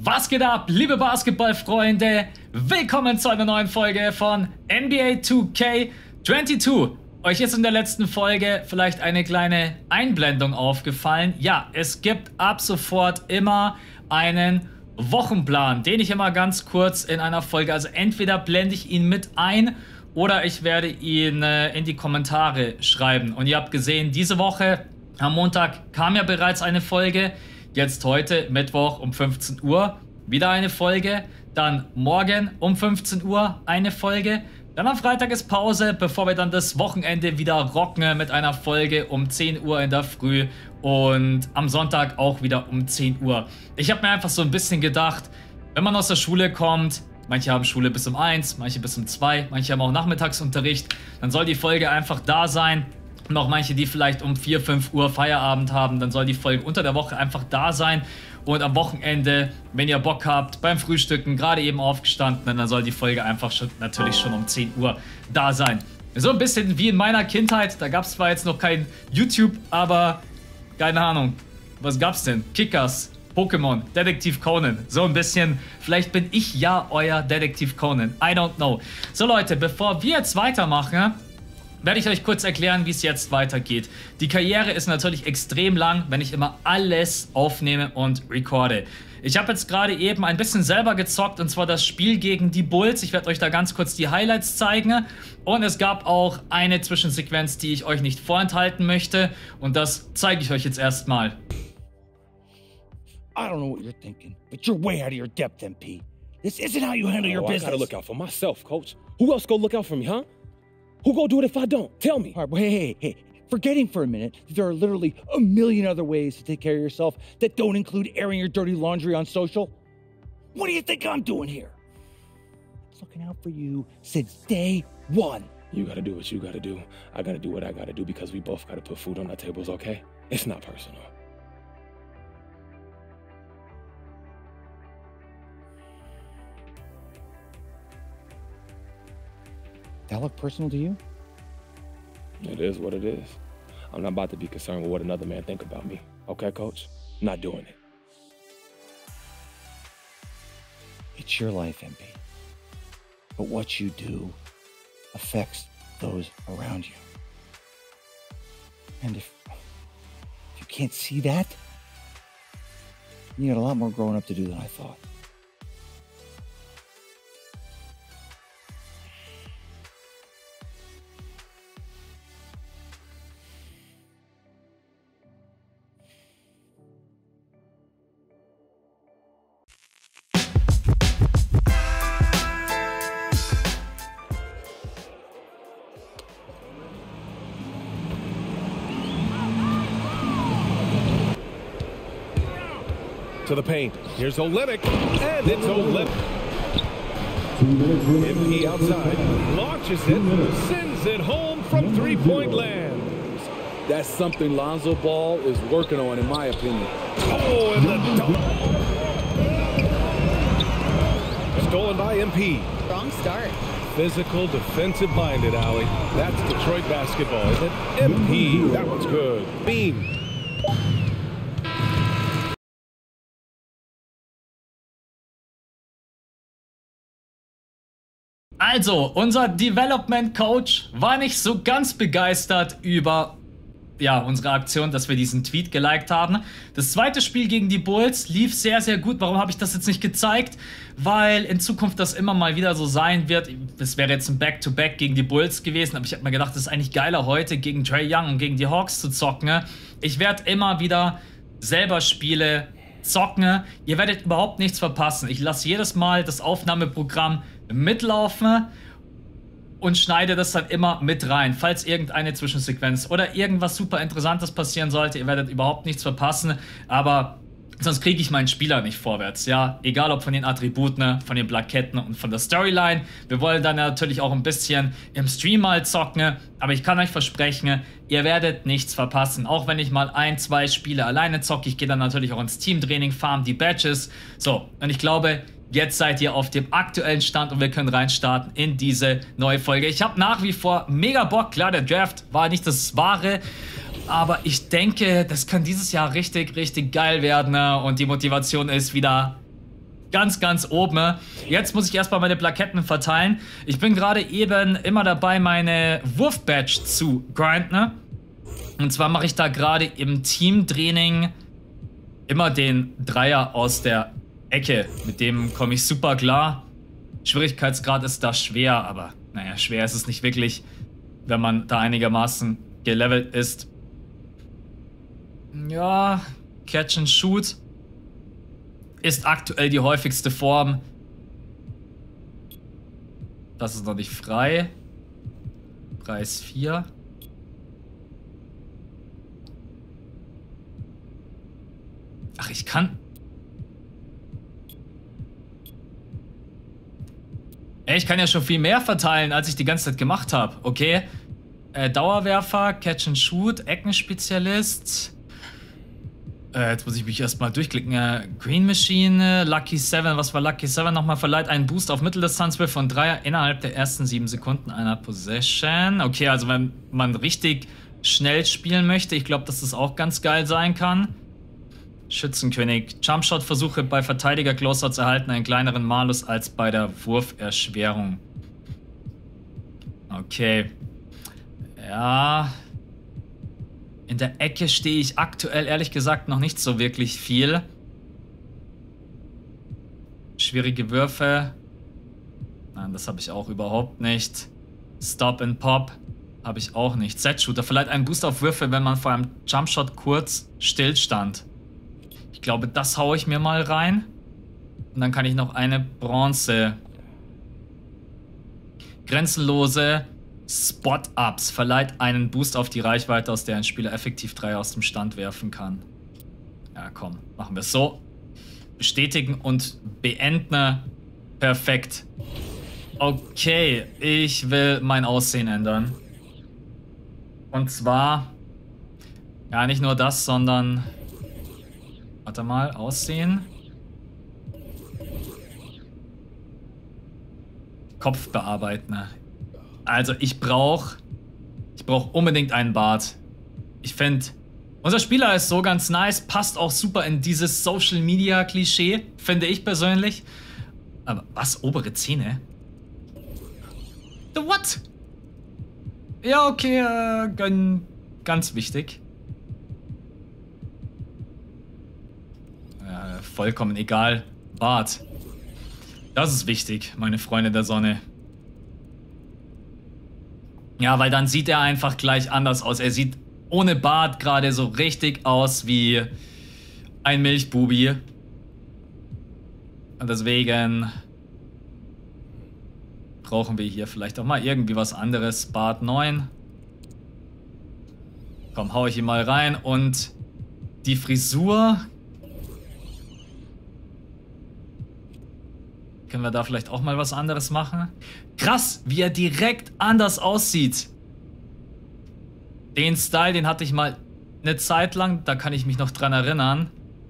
Was geht ab, liebe Basketballfreunde? Willkommen zu einer neuen Folge von NBA 2K22. Euch ist in der letzten Folge vielleicht eine kleine Einblendung aufgefallen. Ja, es gibt ab sofort immer einen Wochenplan, den ich immer ganz kurz in einer Folge, also entweder blende ich ihn mit ein oder ich werde ihn in die Kommentare schreiben. Und ihr habt gesehen, diese Woche am Montag kam ja bereits eine Folge. Jetzt heute, Mittwoch um 15 Uhr, wieder eine Folge. Dann morgen um 15 Uhr eine Folge. Dann am Freitag ist Pause, bevor wir dann das Wochenende wieder rocken mit einer Folge um 10 Uhr in der Früh. Und am Sonntag auch wieder um 10 Uhr. Ich habe mir einfach so ein bisschen gedacht, wenn man aus der Schule kommt, manche haben Schule bis um 1, manche bis um 2, manche haben auch Nachmittagsunterricht, dann soll die Folge einfach da sein. Und auch manche, die vielleicht um 4, 5 Uhr Feierabend haben, dann soll die Folge unter der Woche einfach da sein. Und am Wochenende, wenn ihr Bock habt, beim Frühstücken, gerade eben aufgestanden, dann soll die Folge einfach natürlich schon um 10 Uhr da sein. So ein bisschen wie in meiner Kindheit, da gab es zwar jetzt noch kein YouTube, aber keine Ahnung, was gab's denn? Kickers, Pokémon, Detektiv Conan, so ein bisschen, vielleicht bin ich ja euer Detektiv Conan, I don't know. So Leute, bevor wir jetzt weitermachen, werde ich euch kurz erklären, wie es jetzt weitergeht. Die Karriere ist natürlich extrem lang, wenn ich immer alles aufnehme und recorde. Ich habe jetzt gerade eben ein bisschen selber gezockt, und zwar das Spiel gegen die Bulls. Ich werde euch da ganz kurz die Highlights zeigen. Und es gab auch eine Zwischensequenz, die ich euch nicht vorenthalten möchte. Und das zeige ich euch jetzt erstmal. I don't know what you're thinking, but you're way out of your depth, MP. This isn't how you handle your business. I gotta look out for myself, coach. Who else go look out for me, huh? Who go do it if I don't? Tell me. All right, hey. Forgetting for a minute that there are literally a million other ways to take care of yourself that don't include airing your dirty laundry on social. What do you think I'm doing here? I'm looking out for you since day one. You gotta do what you gotta do. I gotta do what I gotta do because we both gotta put food on our tables, okay? It's not personal. That look personal to you? It is what it is. I'm not about to be concerned with what another man think about me. Okay, coach? Not doing it. It's your life, MP. But what you do affects those around you. And if you can't see that, you got a lot more growing up to do than I thought. To the paint. Here's Olynyk, and it's Olynyk. MP outside, launches it, sends it home from three-point land. That's something Lonzo Ball is working on, in my opinion. Oh, and the dunk. Stolen by MP. Wrong start. Physical, defensive-minded, Allie. That's Detroit basketball, isn't it? MP, that one's good. Beam. Also, unser Development Coach war nicht so ganz begeistert über unsere Aktion, dass wir diesen Tweet geliked haben. Das zweite Spiel gegen die Bulls lief sehr, sehr gut. Warum habe ich das jetzt nicht gezeigt? Weil in Zukunft das immer mal wieder so sein wird. Es wäre jetzt ein Back-to-Back gegen die Bulls gewesen, aber ich habe mir gedacht, das ist eigentlich geiler, heute gegen Trae Young und gegen die Hawks zu zocken. Ich werde immer wieder selber Spiele zocken. Ihr werdet überhaupt nichts verpassen. Ich lasse jedes Mal das Aufnahmeprogramm mitlaufen und schneide das dann immer mit rein, falls irgendeine Zwischensequenz oder irgendwas super Interessantes passieren sollte. Ihr werdet überhaupt nichts verpassen, aber sonst kriege ich meinen Spieler nicht vorwärts, ja, egal ob von den Attributen, von den Plaketten und von der Storyline. Wir wollen dann natürlich auch ein bisschen im Stream mal zocken, aber ich kann euch versprechen, ihr werdet nichts verpassen, auch wenn ich mal 1, 2 Spiele alleine zocke. Ich gehe dann natürlich auch ins Teamtraining, farm die Badges, so, und ich glaube, jetzt seid ihr auf dem aktuellen Stand und wir können reinstarten in diese neue Folge. Ich habe nach wie vor mega Bock. Klar, der Draft war nicht das Wahre, aber ich denke, das kann dieses Jahr richtig, richtig geil werden. Und die Motivation ist wieder ganz, ganz oben. Jetzt muss ich erstmal meine Plaketten verteilen. Ich bin gerade eben immer dabei, meine Wurf-Badge zu grinden. Und zwar mache ich da gerade im Teamtraining immer den Dreier aus der Ecke. Mit dem komme ich super klar. Schwierigkeitsgrad ist da schwer, aber naja, schwer ist es nicht wirklich, wenn man da einigermaßen gelevelt ist. Ja, Catch and Shoot ist aktuell die häufigste Form. Das ist noch nicht frei. Preis 4. Ach, ich kann... Ey, ich kann ja schon viel mehr verteilen, als ich die ganze Zeit gemacht habe. Okay. Dauerwerfer, Catch and Shoot, Eckenspezialist. Jetzt muss ich mich erstmal durchklicken. Green Machine, Lucky 7. Was war Lucky 7 nochmal? Verleiht einen Boost auf Mitteldistanzwurf von Dreier innerhalb der ersten 7 Sekunden einer Possession. Okay, also wenn man richtig schnell spielen möchte, ich glaube, dass das auch ganz geil sein kann. Schützenkönig. Jumpshot-Versuche bei Verteidiger-Closeouts erhalten einen kleineren Malus als bei der Wurferschwerung. Okay. Ja. In der Ecke stehe ich aktuell ehrlich gesagt noch nicht so wirklich viel. Schwierige Würfe. Nein, das habe ich auch überhaupt nicht. Stop and Pop habe ich auch nicht. Set-Shooter verleiht einen Boost auf Würfe, wenn man vor einem Jumpshot kurz stillstand. Ich glaube, das haue ich mir mal rein. Und dann kann ich noch eine Bronze. Grenzenlose Spot-Ups verleiht einen Boost auf die Reichweite, aus der ein Spieler effektiv 3 aus dem Stand werfen kann. Ja, komm, machen wir es so. Bestätigen und beenden. Perfekt. Okay, ich will mein Aussehen ändern. Und zwar, ja, nicht nur das, sondern... Warte mal, Aussehen. Kopf bearbeiten. Also ich brauche unbedingt einen Bart. Ich finde, unser Spieler ist so ganz nice, passt auch super in dieses Social Media Klischee, finde ich persönlich. Aber was, obere Zähne? The what? Ja, okay, ganz wichtig. Vollkommen egal. Bart. Das ist wichtig, meine Freunde der Sonne. Ja, weil dann sieht er einfach gleich anders aus. Er sieht ohne Bart gerade so richtig aus wie ein Milchbubi. Und deswegen brauchen wir hier vielleicht auch mal irgendwie was anderes. Bart 9. Komm, hau ich ihn mal rein. Und die Frisur... Können wir da vielleicht auch mal was anderes machen? Krass, wie er direkt anders aussieht. Den Style, den hatte ich mal eine Zeit lang. Da kann ich mich noch dran erinnern.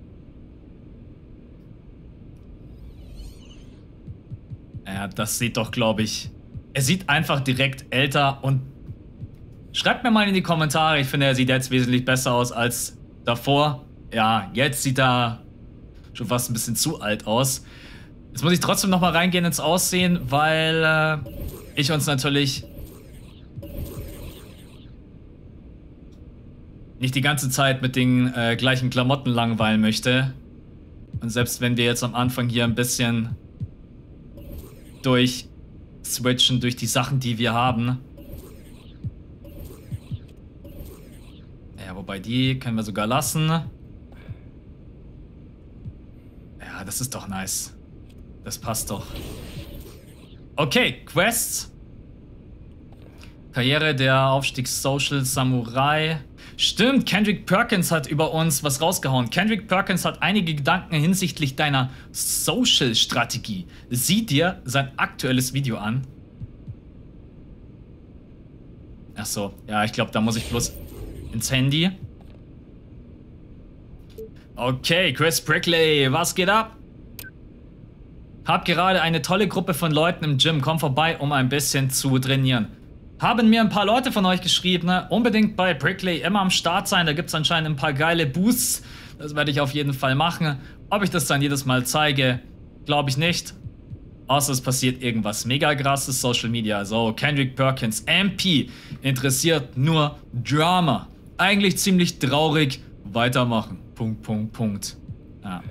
Ja, das sieht doch, glaube ich... Er sieht einfach direkt älter und... Schreibt mir mal in die Kommentare. Ich finde, er sieht jetzt wesentlich besser aus als davor. Ja, jetzt sieht er schon fast ein bisschen zu alt aus. Jetzt muss ich trotzdem noch mal reingehen ins Aussehen, weil ich uns natürlich nicht die ganze Zeit mit den gleichen Klamotten langweilen möchte. Und selbst wenn wir jetzt am Anfang hier ein bisschen durchswitchen durch die Sachen, die wir haben. Ja, wobei die können wir sogar lassen. Ja, das ist doch nice. Das passt doch. Okay, Quests. Karriere der Aufstiegs-Social Samurai. Stimmt, Kendrick Perkins hat über uns was rausgehauen. Kendrick Perkins hat einige Gedanken hinsichtlich deiner Social-Strategie. Sieh dir sein aktuelles Video an. Ach so, ja, ich glaube, da muss ich bloß ins Handy. Okay, Chris Brickley, was geht ab? Hab gerade eine tolle Gruppe von Leuten im Gym. Komm vorbei, um ein bisschen zu trainieren. Haben mir ein paar Leute von euch geschrieben, ne? Unbedingt bei Brickley immer am Start sein. Da gibt es anscheinend ein paar geile Boosts. Das werde ich auf jeden Fall machen. Ob ich das dann jedes Mal zeige, glaube ich nicht. Außer es passiert irgendwas mega krasses, Social Media. So, Kendrick Perkins, MP, interessiert nur Drama. Eigentlich ziemlich traurig. Weitermachen. Punkt, Punkt, Punkt. Ja.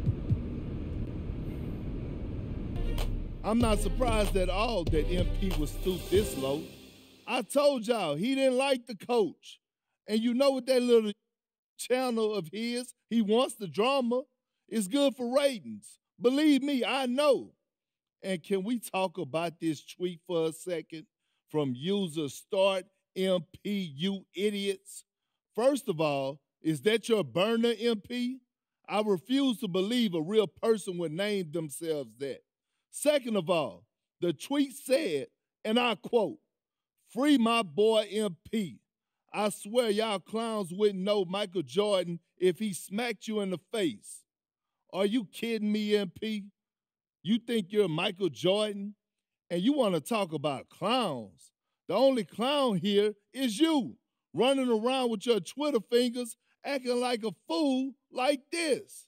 I'm not surprised at all that MP was stooped this low. I told y'all, he didn't like the coach. And you know what that little channel of his, he wants the drama. It's good for ratings. Believe me, I know. And can we talk about this tweet for a second from user Start MP, you idiots? First of all, is that your burner, MP? I refuse to believe a real person would name themselves that. Second of all, the tweet said, and I quote, "Free my boy MP. I swear y'all clowns wouldn't know Michael Jordan if he smacked you in the face." Are you kidding me, MP? You think you're Michael Jordan? And you want to talk about clowns? The only clown here is you, running around with your Twitter fingers, acting like a fool like this.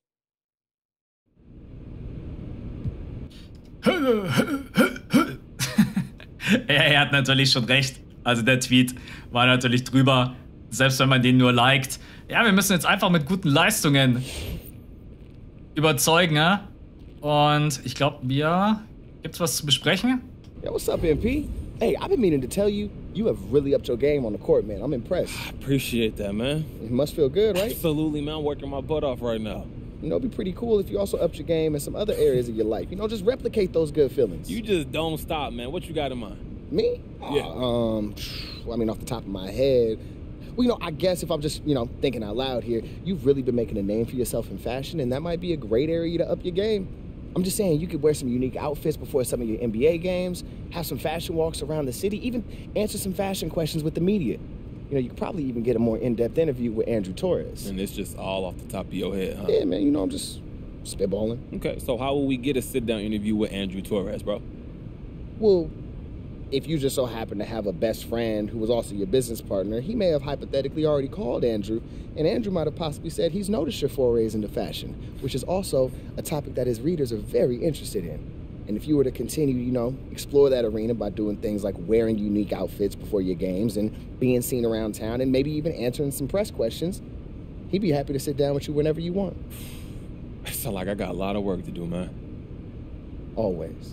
Er hat natürlich schon recht. Also der Tweet war natürlich drüber, selbst wenn man den nur liked. Ja, wir müssen jetzt einfach mit guten Leistungen überzeugen, ja? Und ich glaube, gibt's was zu besprechen? Yo, what's up, MP? Hey, I've been meaning to tell you, you have really upped your game on the court, man. I'm impressed. I appreciate that, man. It must feel good, right? Absolutely, man. I'm working my butt off right now. You know, it'd be pretty cool if you also upped your game in some other areas of your life. You know, just replicate those good feelings. You just don't stop, man. What you got in mind? Me? Yeah. Well, I mean, off the top of my head, well, you know, I guess if I'm just, you know, thinking out loud here, you've really been making a name for yourself in fashion, and that might be a great area to up your game. I'm just saying, you could wear some unique outfits before some of your NBA games, have some fashion walks around the city, even answer some fashion questions with the media. You know, you could probably even get a more in-depth interview with Andrew Torres. And it's just all off the top of your head, huh? Yeah, man, you know, I'm just spitballing. Okay, so how will we get a sit-down interview with Andrew Torres, bro? Well, if you just so happen to have a best friend who was also your business partner, he may have hypothetically already called Andrew, and Andrew might have possibly said he's noticed your forays into fashion, which is also a topic that his readers are very interested in. And if you were to continue, you know, explore that arena by doing things like wearing unique outfits before your games and being seen around town and maybe even answering some press questions, he'd be happy to sit down with you whenever you want. I sound like I got a lot of work to do, man. Always.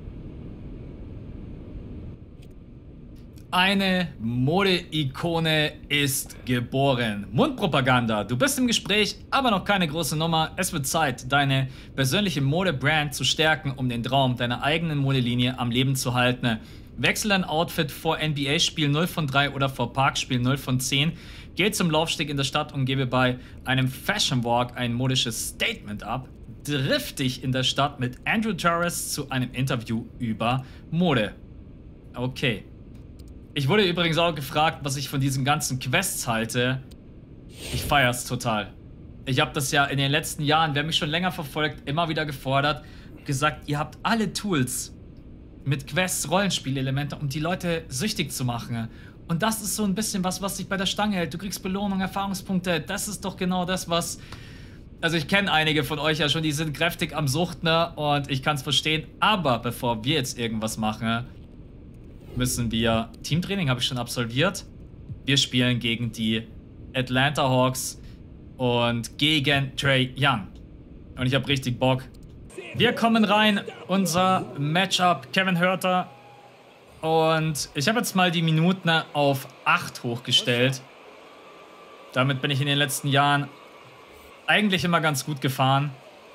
Eine Mode-Ikone ist geboren. Mundpropaganda. Du bist im Gespräch, aber noch keine große Nummer. Es wird Zeit, deine persönliche Mode-Brand zu stärken, um den Traum deiner eigenen Modelinie am Leben zu halten. Wechsel dein Outfit vor NBA-Spiel 0 von 3 oder vor Parkspiel 0 von 10. Geh zum Laufsteg in der Stadt und gebe bei einem Fashion Walk ein modisches Statement ab. Triff dich in der Stadt mit Andrew Torres zu einem Interview über Mode. Okay. Ich wurde übrigens auch gefragt, was ich von diesen ganzen Quests halte. Ich feier's total. Ich habe das ja in den letzten Jahren, wer mich schon länger verfolgt, immer wieder gefordert. Gesagt, ihr habt alle Tools mit Quests, Rollenspielelemente, um die Leute süchtig zu machen. Und das ist so ein bisschen was dich bei der Stange hält. Du kriegst Belohnung, Erfahrungspunkte. Das ist doch genau das, was... Also ich kenne einige von euch ja schon, die sind kräftig am Suchten und ich kann es verstehen. Aber bevor wir jetzt irgendwas machen... müssen wir... Teamtraining habe ich schon absolviert. Wir spielen gegen die Atlanta Hawks und gegen Trae Young. Und ich habe richtig Bock. Wir kommen rein. Unser Matchup, Kevin Huerter. Und ich habe jetzt mal die Minuten auf 8 hochgestellt. Damit bin ich in den letzten Jahren eigentlich immer ganz gut gefahren.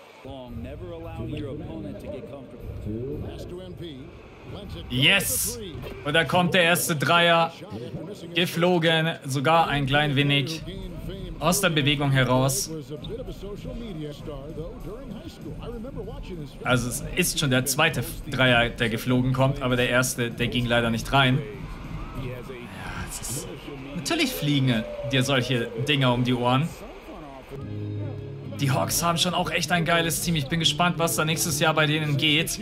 Yes! Und da kommt der erste Dreier. Geflogen, sogar ein klein wenig aus der Bewegung heraus. Also es ist schon der zweite Dreier, der geflogen kommt, aber der erste, der ging leider nicht rein. Ja, es ist... Natürlich fliegen dir solche Dinger um die Ohren. Die Hawks haben schon auch echt ein geiles Team. Ich bin gespannt, was da nächstes Jahr bei denen geht.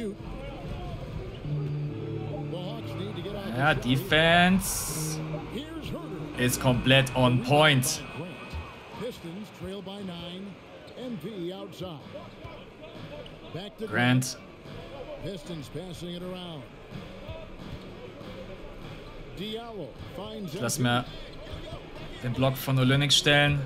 Ja, Defense ist komplett on point. Grant. Ich lasse mir den Block von Olynyk stellen.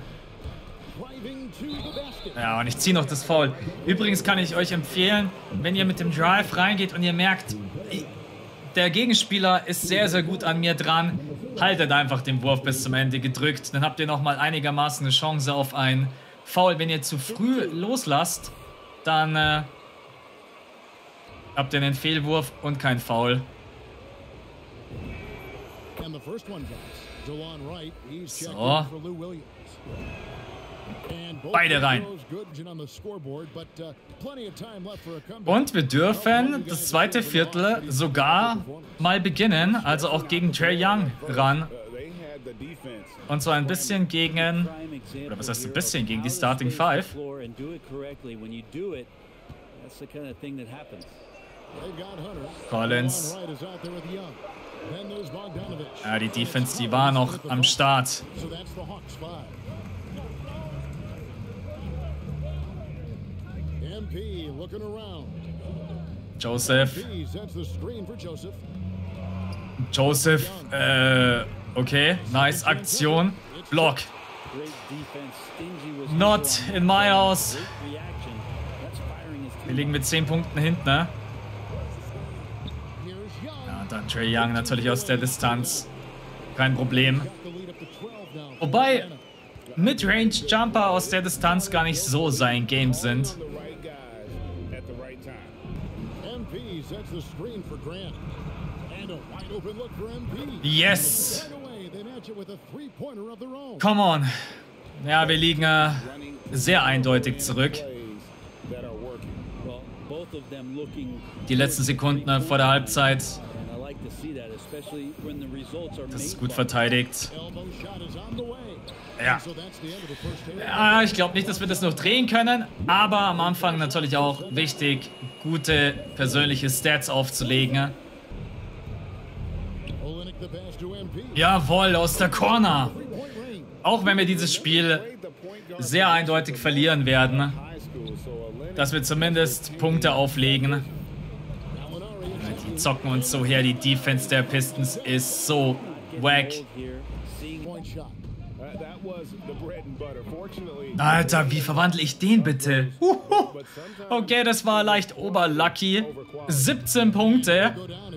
Ja, und ich ziehe noch das Foul. Übrigens kann ich euch empfehlen, wenn ihr mit dem Drive reingeht und ihr merkt, der Gegenspieler ist sehr, sehr gut an mir dran, haltet einfach den Wurf bis zum Ende gedrückt. Dann habt ihr nochmal einigermaßen eine Chance auf ein Foul. Wenn ihr zu früh loslasst, dann habt ihr einen Fehlwurf und kein Foul. So. Beide rein. Und wir dürfen das zweite Viertel sogar mal beginnen, also auch gegen Trae Young ran. Und so ein bisschen gegen, oder was heißt ein bisschen, gegen die Starting Five. Collins. Ja, die Defense, die war noch am Start. Joseph. Okay, nice Aktion. Block. Not in my house. Wir liegen mit 10 Punkten hinten, ne? Ja, und dann Trae Young natürlich aus der Distanz. Kein Problem. Wobei Midrange-Jumper aus der Distanz gar nicht so sein Game sind. Yes! Come on! Ja, wir liegen sehr eindeutig zurück. Die letzten Sekunden vor der Halbzeit. Das ist gut verteidigt. Ja, ich glaube nicht, dass wir das noch drehen können, aber am Anfang natürlich auch wichtig, gute persönliche Stats aufzulegen. Jawohl, aus der Corner. Auch wenn wir dieses Spiel sehr eindeutig verlieren werden, dass wir zumindest Punkte auflegen. Die zocken uns so her, die Defense der Pistons ist so wack. Alter, wie verwandle ich den bitte? Okay, das war leicht oberlucky. 17 Punkte.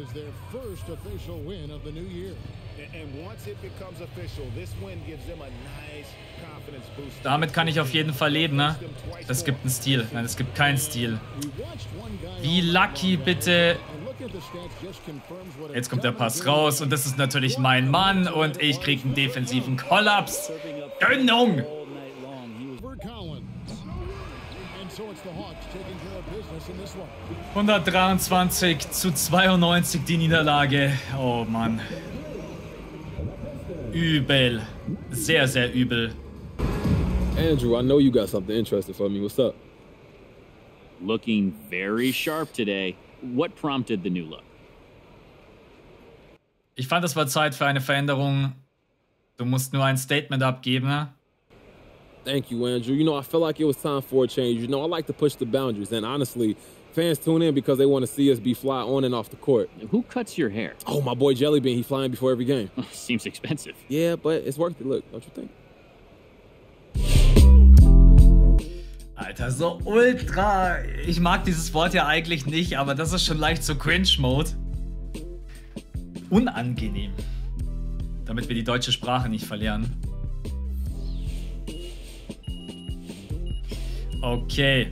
Damit kann ich auf jeden Fall leben, ne? Es gibt einen Stil. Nein, es gibt keinen Stil. Wie lucky bitte. Jetzt kommt der Pass raus und das ist natürlich mein Mann und ich kriege einen defensiven Kollaps. Gönnung! 123:92 die Niederlage. Oh Mann. Übel. Sehr, sehr übel. Andrew, I know you got something interesting for me. What's up? Looking very sharp today. What prompted the new look? Ich fand, es war Zeit für eine Veränderung. Du musst nur ein Statement abgeben, ne? Thank you, Andrew. You know, I felt like it was time for a change. You know, I like to push the boundaries. And honestly, fans tune in because they want to see us be fly on and off the court. Who cuts your hair? Oh, my boy Jelly Bean. He's flying before every game. Seems expensive. Yeah, but it's worth it. Look, don't you think? Alter, so ultra. Ich mag dieses Wort ja eigentlich nicht, aber das ist schon leicht so Cringe-Mode. Unangenehm. Damit wir die deutsche Sprache nicht verlieren. Okay.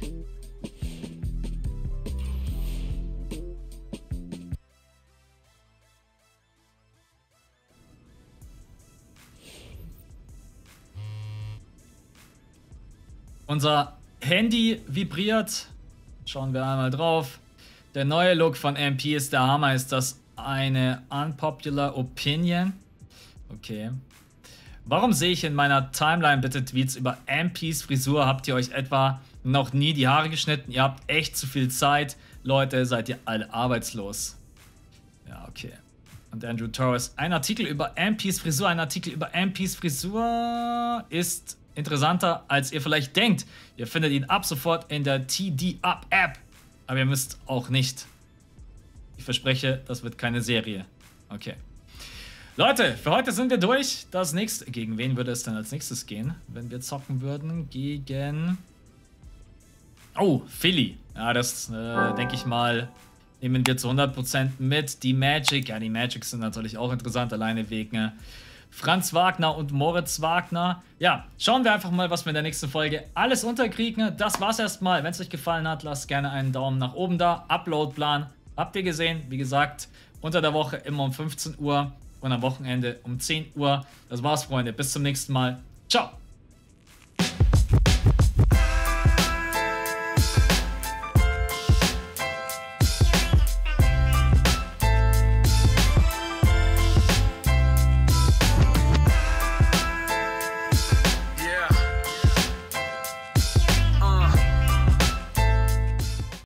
Unser Handy vibriert. Schauen wir einmal drauf. Der neue Look von MP ist der Hammer. Ist das eine unpopular opinion? Okay. Warum sehe ich in meiner Timeline bitte Tweets über MPs Frisur? Habt ihr euch etwa noch nie die Haare geschnitten? Ihr habt echt zu viel Zeit. Leute, seid ihr alle arbeitslos? Ja, okay. Und Andrew Torres. Ein Artikel über MPs Frisur. Ein Artikel über MPs Frisur ist interessanter, als ihr vielleicht denkt. Ihr findet ihn ab sofort in der TD Up App. Aber ihr müsst auch nicht. Ich verspreche, das wird keine Serie. Okay. Leute, für heute sind wir durch. Das nächste. Gegen wen würde es denn als nächstes gehen, wenn wir zocken würden? Gegen. Oh, Philly. Ja, das denke ich mal, nehmen wir zu 100% mit. Die Magic. Ja, die Magic sind natürlich auch interessant, alleine wegen Franz Wagner und Moritz Wagner. Ja, schauen wir einfach mal, was wir in der nächsten Folge alles unterkriegen. Das war's erstmal. Wenn es euch gefallen hat, lasst gerne einen Daumen nach oben da. Uploadplan habt ihr gesehen. Wie gesagt, unter der Woche immer um 15 Uhr und am Wochenende um 10 Uhr. Das war's, Freunde. Bis zum nächsten Mal. Ciao.